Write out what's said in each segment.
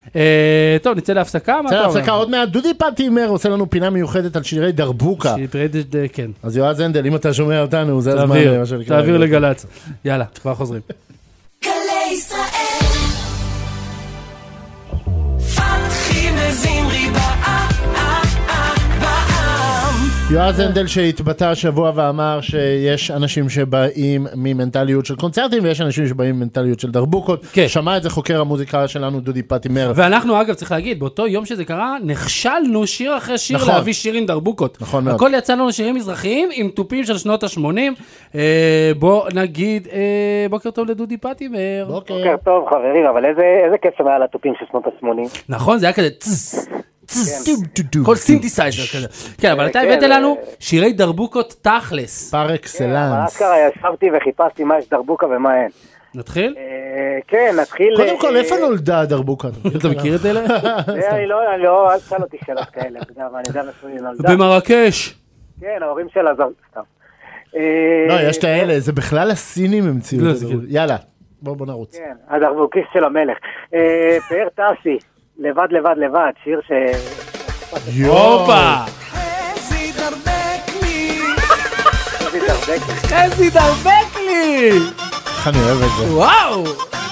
טוב, נצא להפסקה? נצא להפסקה עוד מעט. דודי פטימר עושה לנו פינה מיוחדת על שירי דרבוקה. כן. אז יועז הנדל, אם אתה שומע אותנו, זה הזמן. תעביר לגלץ. יאללה, כבר חוזרים. גלי ישראל פתחי וזמרי בעם. יועז הנדל שהתבטא השבוע ואמר שיש אנשים שבאים ממנטליות של קונצרטים ויש אנשים שבאים ממנטליות של דרבוקות. כן. שמע את זה חוקר המוזיקה שלנו דודי פטימר. ואנחנו אגב צריך להגיד, באותו יום שזה קרה, נכשלנו שיר אחרי שיר נכון. להביא שירים דרבוקות. נכון מאוד. הכל יצא לנו שירים מזרחיים עם טופים של שנות ה-80. בוא נגיד, בוקר טוב לדודי פטימר. בוקר טוב חברים, אבל איזה קסם היה לטופים של שנות ה-80. נכון, זה היה כזה כל סינתסייזר כזה. כן, אבל אתה הבאת לנו שירי דרבוקות תכלס. פר אקסלנס. אשכרה ישבתי וחיפשתי מה יש דרבוקה ומה אין. נתחיל? כן, נתחיל. קודם כל, איפה נולדה הדרבוקה? אתה מכיר את אלה? אני לא, אל תשאל אותי שאלות כאלה, אתה יודע מה, אני יודע איפה היא נולדה. במרקש. כן, ההורים שלה סתם. לא, יש את האלה, זה בכלל הסינים המציאו את זה. יאללה, בוא נרוץ. כן, הדרבוקיסט של המלך. פאר טסי, לבד, שיר ש... הופה! חזי דרבק לי. איך אני אוהב את זה. וואו!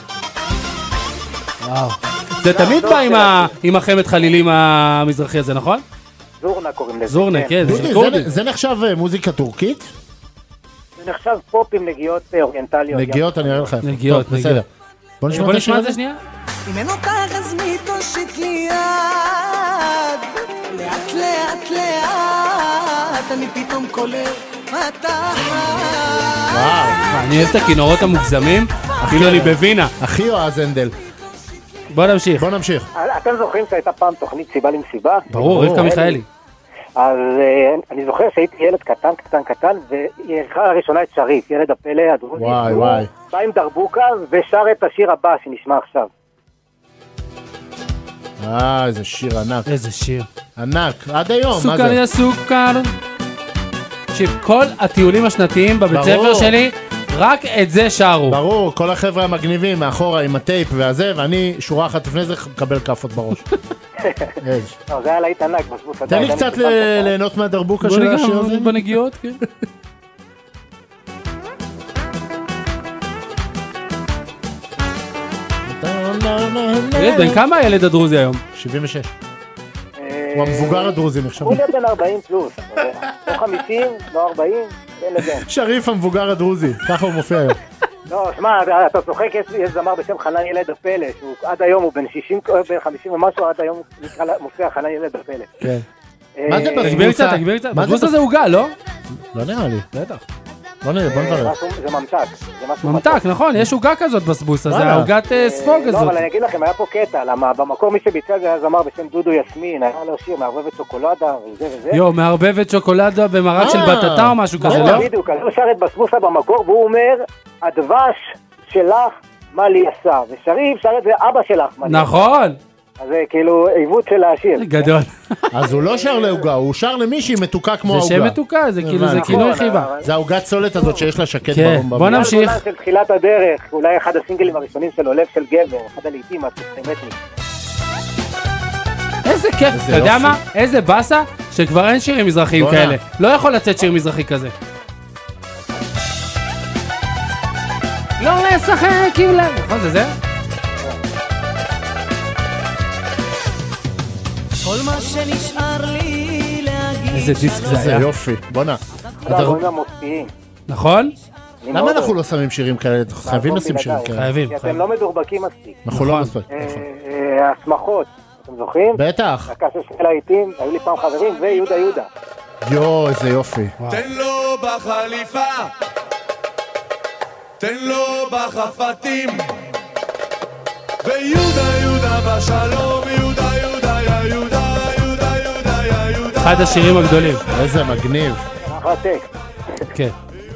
זה תמיד בא עם החמת חלילים המזרחי הזה, נכון? זורנה קוראים לזה. זורנה, כן. דודי, זה נחשב מוזיקה טורקית? זה נחשב פופ עם נגיעות אוריינטליות. נגיעות, אני אראה לך. נגיעות, בסדר. בוא נשמע את זה שנייה. אם אין אותך אז מי תושיט לי יד, לאט לאט לאט אני פתאום קולט אתה. וואו, אני אוהב את הכינורות המוגזמים, אפילו אני בווינה. אחי יועז הנדל. בוא נמשיך. אתם זוכרים שהייתה פעם תוכנית סיבה למסיבה? ברור, רבקה מיכאלי. אז אני זוכר שהייתי ילד קטן, והיא הלכה לראשונה את שריף, ילד הפלא הדרוזי. וואי. בא עם דרבוקה ושר את השיר הבא שנשמע עכשיו. איזה שיר ענק. איזה שיר. ענק, עד היום, מה זה? סוכר יא סוכר. תקשיב, כל הטיולים השנתיים בבית ספר שלי, רק את זה שרו. ברור, כל החבר'ה המגניבים מאחורה עם הטייפ והזה, ואני שורה אחת לפני זה מקבל כאפות בראש. זה היה להיט ענק. תן לי קצת ליהנות מהדרבוקה של השיר הזה. בנגיעות, כן. בן כמה הילד הדרוזי היום? 76. הוא המבוגר הדרוזי נחשב. הוא בן 40 פלוס. לא 50, לא 40, אין לגן. שריף המבוגר הדרוזי, ככה הוא מופיע היום. לא, שמע, אתה צוחק, יש זמר בשם חנן ילד הפלא, שהוא עד היום הוא בן 60, בן 50 ומשהו, עד היום מופיע חנן ילד הפלא. כן. מה זה בזבוסה? בזבוסה זה עוגה, לא? לא נראה לי. בטח. בוא נראה. זה ממתק. ממתק, נכון, יש עוגה כזאת בסבוסה, זה העוגת ספוג הזאת. לא, אבל אני אגיד לכם, היה פה קטע, למה במקור מי שביצע זה היה זמר בשם דודו יסמין, היה לו שיר מערבבת שוקולדה וזה. יו, מערבבת שוקולדה במרק של בטטה או משהו כזה, לא? בדיוק, אז הוא שר את בסבוסה במקור, והוא אומר, הדבש שלך, מה לי עשה, ושריף שר את זה אבא שלך. נכון. אז זה כאילו עיוות של השיר. גדול. אז הוא לא שר לעוגה, הוא שר למישהי מתוקה כמו העוגה. זה שם מתוקה, זה כאילו, זה כינוי חיבה. זה העוגת סולת הזאת שיש לה שקט ברום. בוא נמשיך. של תחילת הדרך, אולי אחד הסינגלים הראשונים שלו, לב של גבר, אחד הלעיתים, הסינמטרי. איזה כיף, אתה יודע מה? איזה בסה, שכבר אין שירים מזרחיים כאלה. לא יכול לצאת שיר מזרחי כזה. לא לשחק עם לב. נכון, זה? כל מה שנשאר לי להגיד. איזה דיסק זה היה. יופי, בוא נע. הדברים המופיעים. נכון? למה אנחנו לא שמים שירים כאלה? חייבים לשים שירים כאלה. חייבים. כי אתם לא מדורבקים מספיק. אנחנו לא מספיק. השמחות, אתם זוכרים? בטח. הקאסה של העיתים, היו לי פעם חברים, ויהודה יהודה. יו, איזה יופי. תן לו בחליפה, תן לו בחפתים, ויהודה יהודה בשלום, יהודה יהודה יא יהודה יהודה יהודה יא יהודה. אחד השירים הגדולים. איזה מגניב. אחלה טקסט. כן.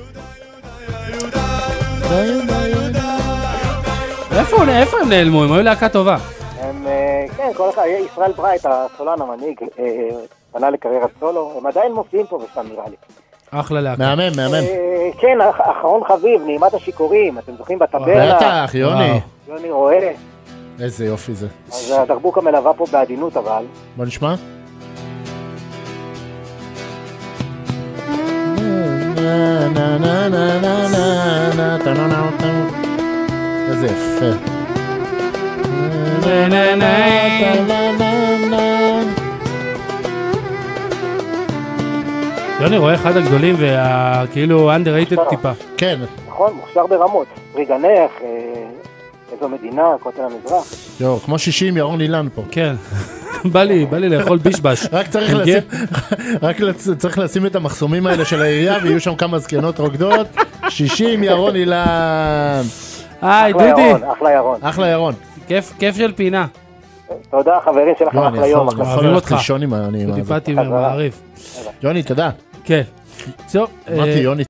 איפה הם נעלמו? הם היו להקה טובה. כן, כל אחד, ישראל ברייט, הסולן המנהיג, פנה לקריירת סולו, הם עדיין מופיעים פה ושם נראה לי. אחלה להקה. מהמם. כן, אחרון חביב, נעימת השיכורים, אתם זוכרים בטברנה? בטח, יוני רואה. איזה יופי זה. אז הדרבוקה מלווה פה בעדינות אבל. בוא נשמע. איזה יפה. יוני רואה אחד הגדולים וכאילו underrated טיפה. כן. נכון, מוכשר ברמות. פריגנך, איזו מדינה, כותל המזרח. יו, כמו 60 ירון אילן פה. כן. בא לי לאכול בישבש. רק צריך לשים את המחסומים האלה של העירייה ויהיו שם כמה זקנות רוקדות. 60 ירון אילן. היי דודי. אחלה ירון. אחלה ירון. כיף של פינה. תודה חברים שלכם אחלה יום. יכול ללכת לישון עם העניים. דיברתי ומעריף. יוני, תודה. כן. אמרתי יוני.